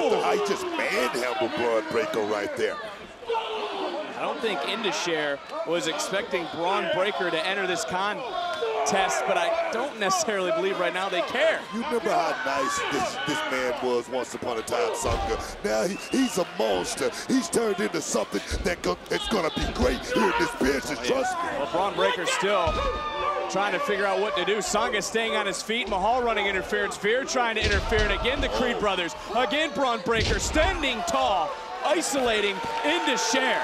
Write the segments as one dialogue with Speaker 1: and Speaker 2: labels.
Speaker 1: after how he just manhandled Bron Breakker right there.
Speaker 2: I don't think Indusher was expecting Bron Breakker to enter this contest, but I don't necessarily believe right now they care.
Speaker 1: You remember how nice this man was once upon a time, Sanga. Now he's a monster. He's turned into something that's going to be great here in this business, trust me.
Speaker 2: Well, Bron Breakker still trying to figure out what to do. Sanga staying on his feet. Mahal running interference. Veer trying to interfere. And again, the Creed brothers. Again, Bron Breakker standing tall, isolating Indusher.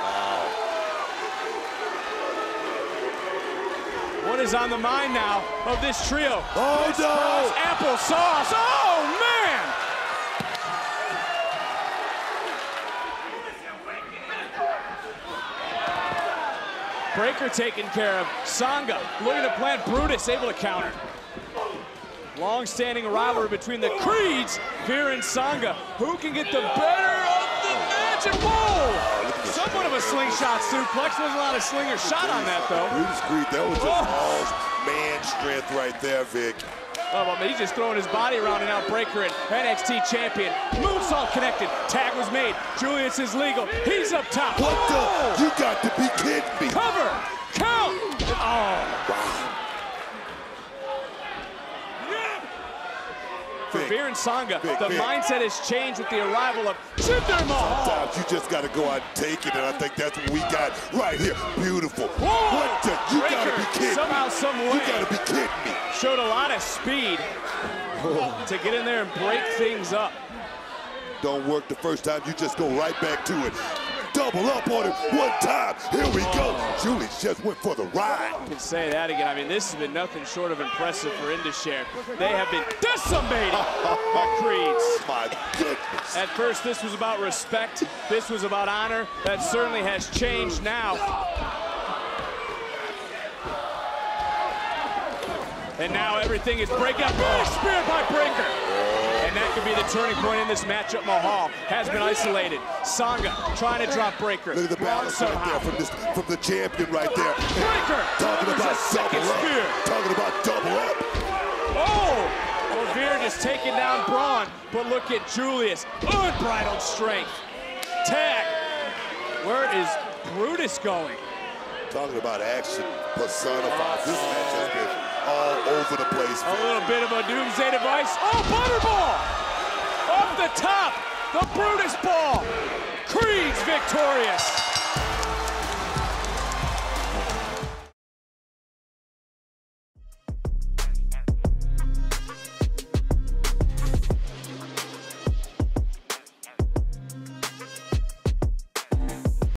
Speaker 2: What is on the mind now of this trio?
Speaker 1: Oh, no!
Speaker 2: Applesauce. Oh, man! Breakker taken care of. Sanga looking to plant. Brutus able to counter. Long-standing rivalry between the Creeds, Veer and Sanga. Who can get the better of the match? And whoa! Somewhat of a slingshot suplex. Wasn't a lot of slinger shot on that, though.
Speaker 1: Brutus Creed, that was just all man strength right there, Vic.
Speaker 2: Oh, but he's just throwing his body around, and now Breakker and NXT champion. Moonsault connected. Tag was made. Julius is legal. He's up top.
Speaker 1: What the? You got to be kidding me.
Speaker 2: Cover. Count. Oh.
Speaker 1: Wow.
Speaker 2: For Veer and Sanga, the mindset has changed with the arrival of Jinder Mahal.
Speaker 1: Sometimes you just got to go out and take it, and I think that's what we got right here. Beautiful.
Speaker 2: Whoa.
Speaker 1: What the? You got to be kidding
Speaker 2: somehow,
Speaker 1: me.
Speaker 2: some way.
Speaker 1: You got to be kidding me.
Speaker 2: Showed a lot of speed to get in there and break things up.
Speaker 1: Don't work the first time, you just go right back to it. Double up on it one time. Here we go. Julius just went for the ride.
Speaker 2: I can say that again. I mean, this has been nothing short of impressive for Indusher. They have been decimated by Creeds.
Speaker 1: My goodness.
Speaker 2: At first, this was about respect. This was about honor. That certainly has changed now. And now everything is breaking up. Big spear by Breakker. And that could be the turning point in this matchup. Mahal has been isolated. Sanga trying to drop Breakker.
Speaker 1: Look at the balance right there from the champion right there.
Speaker 2: Breakker.
Speaker 1: Talking about double up.
Speaker 2: Spear.
Speaker 1: Talking about double up.
Speaker 2: Oh! Well, Veer just taking down Bron, but look at Julius. Unbridled strength. Tag. Where is Brutus going?
Speaker 1: Talking about action personified. This match has been all over the place.
Speaker 2: A little bit of a doomsday device. Oh, Butterball! Off the top, the Brutus ball. Creed's victorious.